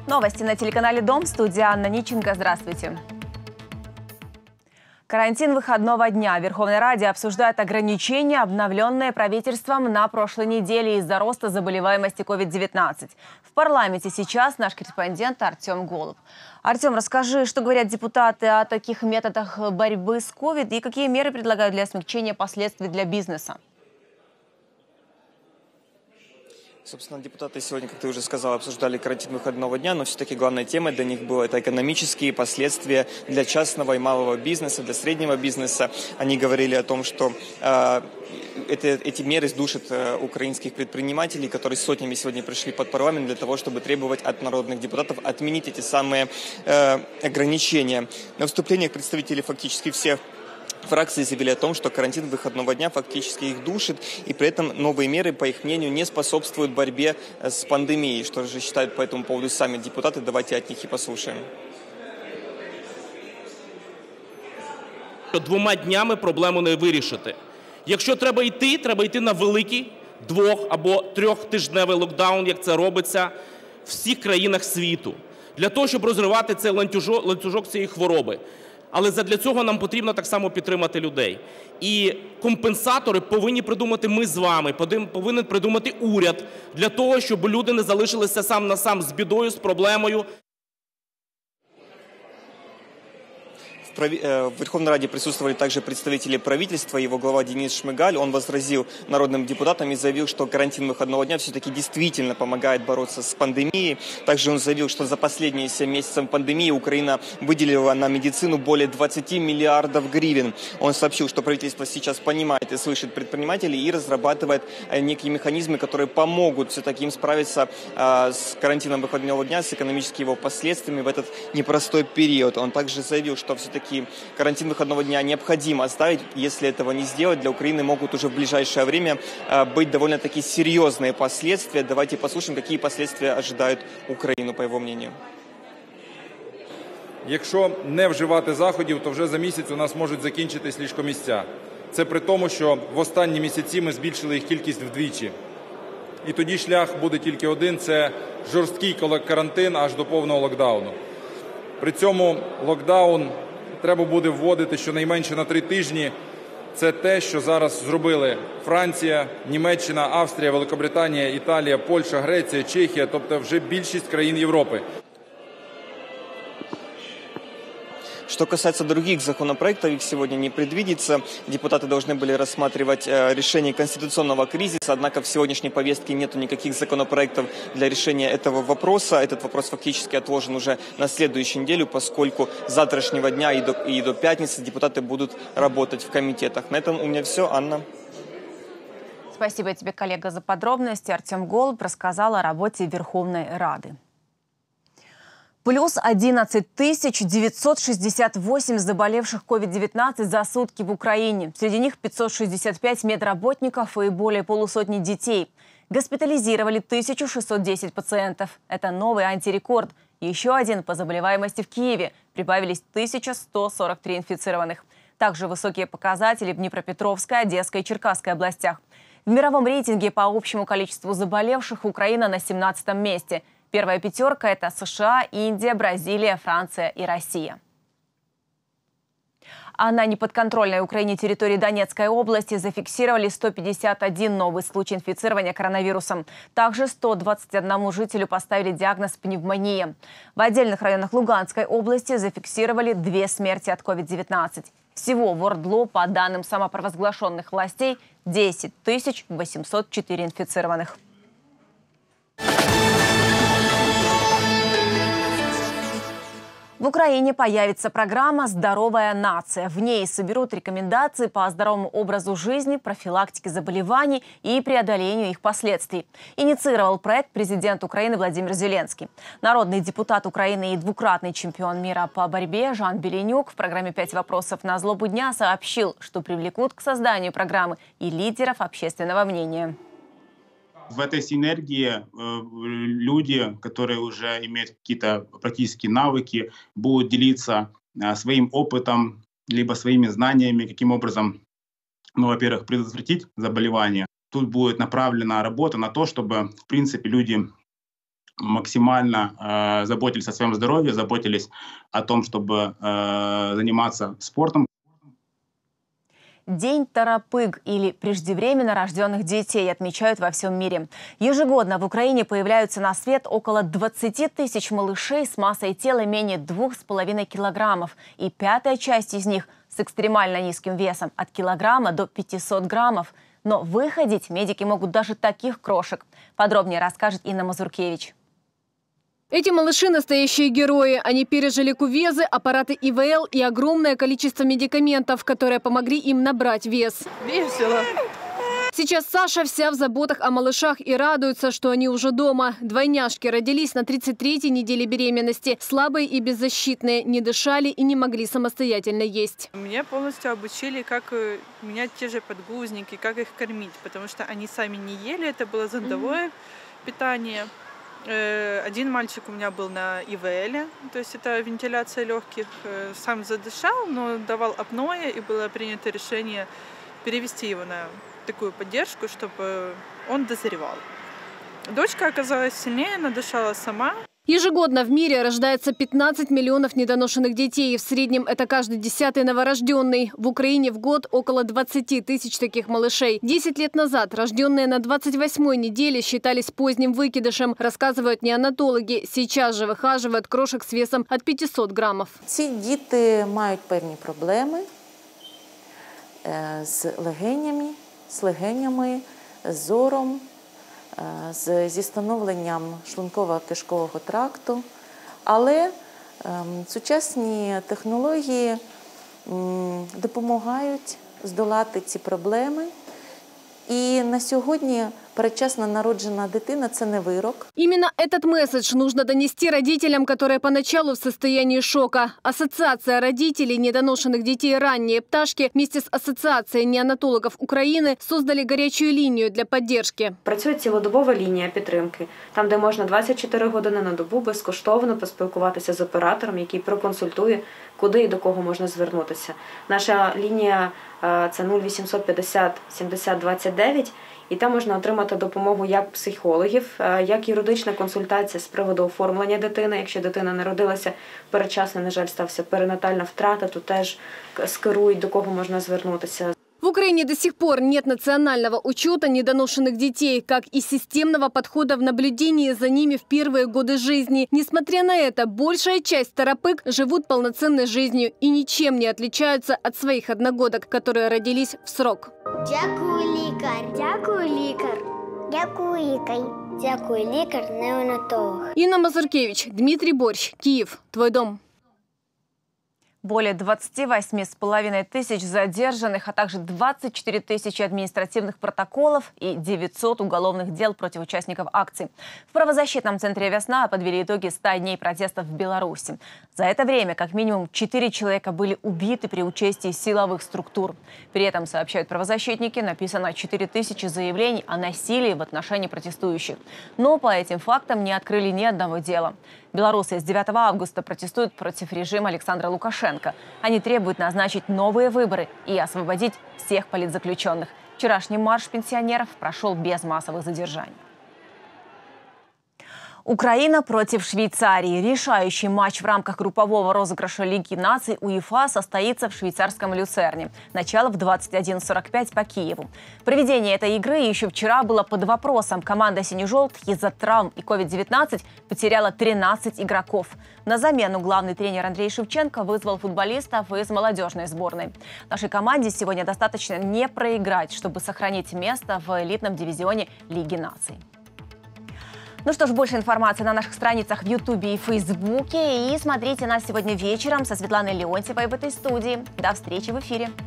Новости на телеканале «Дом». Студия Анна Ниченко. Здравствуйте. Карантин выходного дня. В Верховной Раде обсуждают ограничения, обновленные правительством на прошлой неделе из-за роста заболеваемости COVID-19. В парламенте сейчас наш корреспондент Артем Голуб. Артем, расскажи, что говорят депутаты о таких методах борьбы с COVID и какие меры предлагают для смягчения последствий для бизнеса? Собственно, депутаты сегодня, как ты уже сказал, обсуждали карантин выходного дня, но все-таки главной темой для них было это экономические последствия для частного и малого бизнеса, для среднего бизнеса. Они говорили о том, что эти меры сдушат украинских предпринимателей, которые сотнями сегодня пришли под парламент для того, чтобы требовать от народных депутатов отменить эти самые ограничения. На выступлениях представители фактически всех фракции заявили о том, что карантин выходного дня фактически их душит, и при этом новые меры, по их мнению, не способствуют борьбе с пандемией. Что же считают по этому поводу сами депутаты? Давайте от них и послушаем. Двома днями проблему не вирішити. Якщо треба йти на великий 2- або 3-тижневий локдаун, як це робиться в всіх країнах світу, для того, щоб розривати цей ланцюжок цієї хвороби. Але задля цього нам потрібно так само підтримати людей. І компенсатори повинні придумати ми з вами, повинен придумати уряд для того, щоб люди не залишилися сам на сам з бідою, з проблемою. В Верховной Раде присутствовали также представители правительства, его глава Денис Шмыгаль. Он возразил народным депутатам и заявил, что карантин выходного дня все-таки действительно помогает бороться с пандемией. Также он заявил, что за последние 7 месяцев пандемии Украина выделила на медицину более 20 миллиардов гривен. Он сообщил, что правительство сейчас понимает и слышит предпринимателей и разрабатывает некие механизмы, которые помогут все-таки им справиться с карантином выходного дня, с экономическими его последствиями в этот непростой период. Он также заявил, что все-таки карантин выходного дня необходимо оставить. Если этого не сделать, для Украины могут уже в ближайшее время быть довольно-таки серьезные последствия. Давайте послушаем, какие последствия ожидают Украину, по его мнению. Якщо не вживати заходів, то вже за місяць у нас можуть закінчитись ліжкомісця. Це при тому, що в останні місяці ми збільшили їх кількість вдвічі. І тоді шлях буде тільки один – це жорсткий карантин аж до повного локдауну. При цьому локдаун треба буде вводити щонайменше на 3 тижні. Це те, що зараз зробили Франція, Німеччина, Австрія, Великобританія, Італія, Польща, Греція, Чехія, тобто вже більшість країн Європи. Что касается других законопроектов, их сегодня не предвидится. Депутаты должны были рассматривать решение конституционного кризиса, однако в сегодняшней повестке нет никаких законопроектов для решения этого вопроса. Этот вопрос фактически отложен уже на следующую неделю, поскольку с завтрашнего дня и до пятницы депутаты будут работать в комитетах. На этом у меня все. Анна. Спасибо тебе, коллега, за подробности. Артем Голуб рассказал о работе Верховной Рады. Плюс 11 968 заболевших COVID-19 за сутки в Украине. Среди них 565 медработников и более полусотни детей. Госпитализировали 1610 пациентов. Это новый антирекорд. Еще один по заболеваемости в Киеве. Прибавились 1143 инфицированных. Также высокие показатели в Днепропетровской, Одесской и Черкасской областях. В мировом рейтинге по общему количеству заболевших Украина на 17-м месте. Первая пятерка – это США, Индия, Бразилия, Франция и Россия. А на неподконтрольной Украине территории Донецкой области зафиксировали 151 новый случай инфицирования коронавирусом. Также 121 жителю поставили диагноз пневмония. В отдельных районах Луганской области зафиксировали 2 смерти от COVID-19. Всего в ОРДЛО, по данным самопровозглашенных властей, 10 804 инфицированных. В Украине появится программа «Здоровая нация». В ней соберут рекомендации по здоровому образу жизни, профилактике заболеваний и преодолению их последствий. Инициировал проект президент Украины Владимир Зеленский. Народный депутат Украины и двукратный чемпион мира по борьбе Жан Беленюк в программе «5 вопросов на злобу дня» сообщил, что привлекут к созданию программы и лидеров общественного мнения. В этой синергии люди, которые уже имеют какие-то практические навыки, будут делиться своим опытом, либо своими знаниями, каким образом, во-первых, предотвратить заболевание. Тут будет направлена работа на то, чтобы, в принципе, люди максимально заботились о своем здоровье, заботились о том, чтобы заниматься спортом. День Тарапыг или преждевременно рожденных детей отмечают во всем мире. Ежегодно в Украине появляются на свет около 20 тысяч малышей с массой тела менее 2,5 килограммов. И пятая часть из них с экстремально низким весом от килограмма до 500 граммов. Но выходить медики могут даже таких крошек. Подробнее расскажет Инна Мазуркевич. Эти малыши – настоящие герои. Они пережили кувезы, аппараты ИВЛ и огромное количество медикаментов, которые помогли им набрать вес. Весело. Сейчас Саша вся в заботах о малышах и радуется, что они уже дома. Двойняшки родились на 33-й неделе беременности. Слабые и беззащитные, не дышали и не могли самостоятельно есть. Меня полностью обучили, как менять те же подгузники, как их кормить, потому что они сами не ели, это было зондовое питание. Один мальчик у меня был на ИВЛ, то есть это вентиляция легких, сам задышал, но давал апноэ, и было принято решение перевести его на такую поддержку, чтобы он дозревал. Дочка оказалась сильнее, она дышала сама. Ежегодно в мире рождается 15 миллионов недоношенных детей. В среднем это каждый 10-й новорожденный. В Украине в год около 20 тысяч таких малышей. 10 лет назад рожденные на 28-й неделе считались поздним выкидышем, рассказывают неонатологи. Сейчас же выхаживают крошек с весом от 500 граммов. Ці діти мають певні проблеми з легенями, з зором, зі становленням шлунково-кишкового тракту. Але сучасні технології допомагають здолати ці проблеми. І на сьогодні предчасно народжена дитина – це не вирок. Именно этот месседж нужно донести родителям, которые поначалу в состоянии шока. Ассоциация родителей недоношенных детей «Ранние пташки» вместе с Ассоциацией неонатологов Украины создали горячую линию для поддержки. Працює цілодобова лінія підтримки, там, де можна 24 години на добу безкоштовно поспілкуватися з оператором, який проконсультує, куди і до кого можна звернутися. Наша лінія – це 0850 70 29, і там можна отримати допомогу як психологів, як юридична консультація з приводу оформлення дитини. Якщо дитина народилася передчасно, на жаль, стався перинатальна втрата, то теж скерують, до кого можна звернутися. В Украине до сих пор нет национального учета недоношенных детей, как и системного подхода в наблюдении за ними в первые годы жизни. Несмотря на это, большая часть тарапыг живут полноценной жизнью и ничем не отличаются от своих одногодок, которые родились в срок. Дякую, лікар. Дякую, лікар. Дякую, лікар. Дякую, лікар-неонатолог. Инна Мазуркевич, Дмитрий Борщ, Киев. Твой дом. Более 28,5 тысяч задержанных, а также 24 тысячи административных протоколов и 900 уголовных дел против участников акций. В правозащитном центре «Весна» подвели итоги 100 дней протестов в Беларуси. За это время как минимум 4 человека были убиты при участии силовых структур. При этом, сообщают правозащитники, написано 4000 заявлений о насилии в отношении протестующих. Но по этим фактам не открыли ни одного дела. Белорусы с 9 августа протестуют против режима Александра Лукашенко. Они требуют назначить новые выборы и освободить всех политзаключенных. Вчерашний марш пенсионеров прошел без массовых задержаний. Украина против Швейцарии. Решающий матч в рамках группового розыгрыша Лиги наций УЕФА состоится в швейцарском Люцерне. Начало в 21:45 по Киеву. Проведение этой игры еще вчера было под вопросом. Команда сине-желтых из-за травм и COVID-19 потеряла 13 игроков. На замену главный тренер Андрей Шевченко вызвал футболистов из молодежной сборной. Нашей команде сегодня достаточно не проиграть, чтобы сохранить место в элитном дивизионе Лиги наций. Ну что ж, больше информации на наших страницах в Ютубе и Фейсбуке. И смотрите нас сегодня вечером со Светланой Леонтьевой в этой студии. До встречи в эфире.